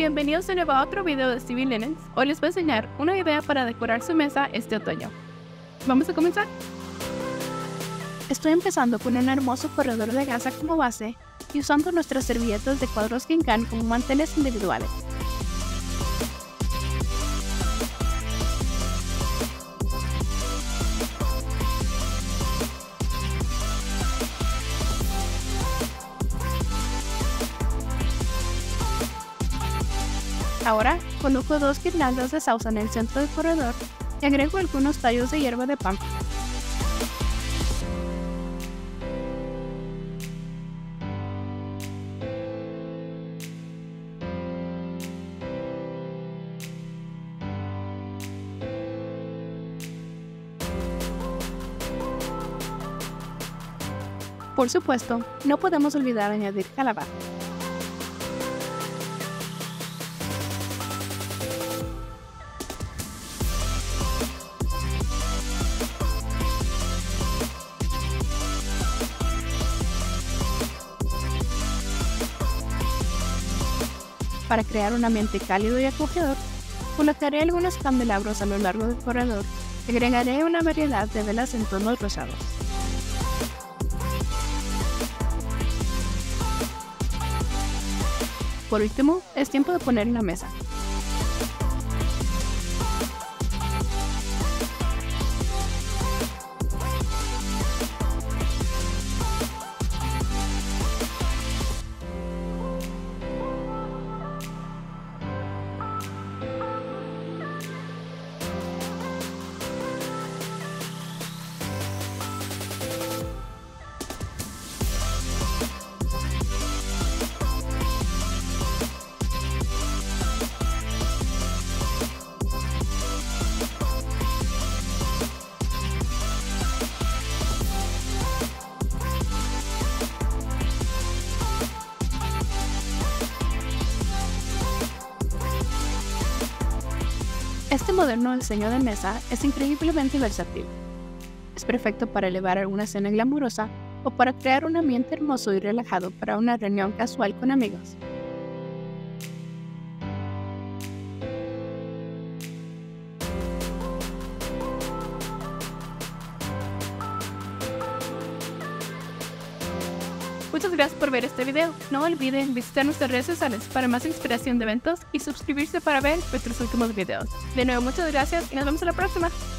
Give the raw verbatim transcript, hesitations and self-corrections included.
bienvenidos de nuevo a otro video de Civil Linens. Hoy les voy a enseñar una idea para decorar su mesa este otoño. ¿Vamos a comenzar? Estoy empezando con un hermoso corredor de gasa como base y usando nuestras servilletas de cuadros Gincan como manteles individuales. Ahora coloco dos guirnaldas de sauce en el centro del corredor y agrego algunos tallos de hierba de pan. Por supuesto, no podemos olvidar añadir calabaza. Para crear un ambiente cálido y acogedor, colocaré algunos candelabros a lo largo del corredor y agregaré una variedad de velas en tonos rosados. Por último, es tiempo de poner la mesa. Este moderno diseño de mesa es increíblemente versátil. Es perfecto para elevar alguna cena glamurosa o para crear un ambiente hermoso y relajado para una reunión casual con amigos. Muchas gracias por ver este video. No olviden visitar nuestras redes sociales para más inspiración de eventos y suscribirse para ver nuestros últimos videos. De nuevo, muchas gracias y nos vemos en la próxima.